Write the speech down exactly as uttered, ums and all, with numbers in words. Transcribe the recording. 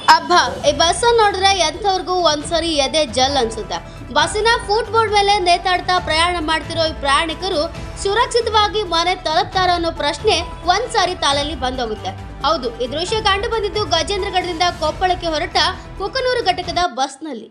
ಅಬ್ಬ ಈ ಬಸ್ ನೋಡಿದ್ರೆ ಎಂಥವ್ರಿಗೂ ಒಂದ್ಸರಿ ಎದೆ ಜಲ್ ಅನ್ಸುತ್ತೆ. ಬಸ್ಸಿನ ಫುಟ್ ಬೋರ್ಡ್ ಮೇಲೆ ನೇತಾಡ್ತಾ ಪ್ರಯಾಣ ಮಾಡ್ತಿರೋ ಈ ಪ್ರಯಾಣಿಕರು ಸುರಕ್ಷಿತವಾಗಿ ಮನೆ ತಲುಪ್ತಾರ ಅನ್ನೋ ಪ್ರಶ್ನೆ ಒಂದ್ಸಾರಿ ತಲೆಯಲ್ಲಿ ಬಂದೋಗುತ್ತೆ. ಹೌದು, ಈ ದೃಶ್ಯ ಕಂಡು ಬಂದಿದ್ದು ಗಜೇಂದ್ರಗಢದಿಂದ ಕೊಪ್ಪಳಕ್ಕೆ ಹೊರಟ ಕುಕನೂರು ಘಟಕದ ಬಸ್ನಲ್ಲಿ.